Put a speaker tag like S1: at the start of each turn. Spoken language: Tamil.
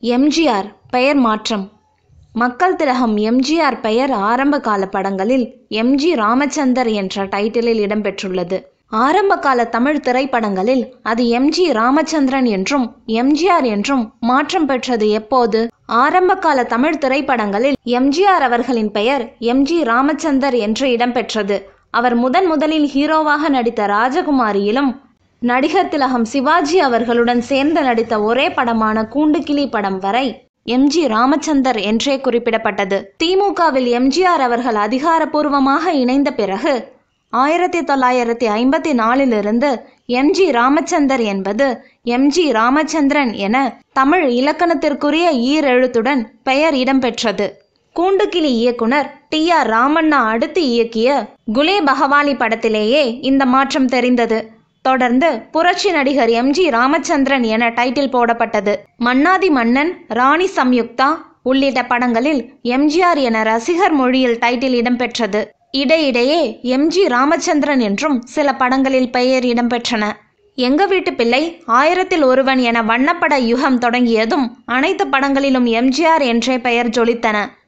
S1: எம்ஜிஆர் பெயர் மாற்றம். மக்கள் திலகம் எம்ஜிஆர் பெயர் ஆரம்ப கால படங்களில் எம்ஜி ராமச்சந்தர் என்ற டைட்டிலில் இடம்பெற்றுள்ளது. ஆரம்ப கால தமிழ் திரைப்படங்களில் அது எம்ஜி ராமச்சந்திரன் என்றும் எம்ஜிஆர் என்றும் மாற்றம் பெற்றது எப்போது? ஆரம்ப கால தமிழ் திரைப்படங்களில் எம்ஜிஆர் அவர்களின் பெயர் எம்ஜி ராமச்சந்தர் என்று இடம்பெற்றது. அவர் முதலில் ஹீரோவாக நடித்த ராஜகுமாரியிலும் நடிகர் திலகம் சிவாஜி அவர்களுடன் சேர்ந்து நடித்த ஒரே படமான கூண்டுக்கிளி படம் வரை எம்ஜி ராமச்சந்தர் என்றே குறிப்பிடப்பட்டது. திமுகவில் எம்ஜிஆர் அவர்கள் அதிகாரப்பூர்வமாக இணைந்த பிறகு 1954 எம்ஜி ராமச்சந்தர் என்பது எம்ஜி ராமச்சந்திரன் என தமிழ் இலக்கணத்திற்குரிய ஈரெழுத்துடன் பெயர் இடம்பெற்றது. கூண்டுக்கிளி இயக்குனர் TR ராமண்ணா அடுத்து இயக்கிய குலே பகவாலி படத்திலேயே இந்த மாற்றம் தெரிந்தது. தொடர்ந்து புரட்சி நடிகர் எம்ஜி ராமச்சந்திரன் என டைட்டில் போடப்பட்டது. மன்னாதி மன்னன், ராணி சம்யுக்தா உள்ளிட்ட படங்களில் எம்ஜிஆர் என ரசிகர் மொழியில் டைட்டில் இடம்பெற்றது. இடையிடையே எம்ஜி ராமச்சந்திரன் என்றும் சில படங்களில் பெயர் இடம்பெற்றன. எங்க வீட்டு பிள்ளை, 1000ல் ஒருவன் என வண்ணப்பட யுகம் தொடங்கியதும் அனைத்து படங்களிலும் எம்ஜிஆர் என்றே பெயர் ஜொலித்தன.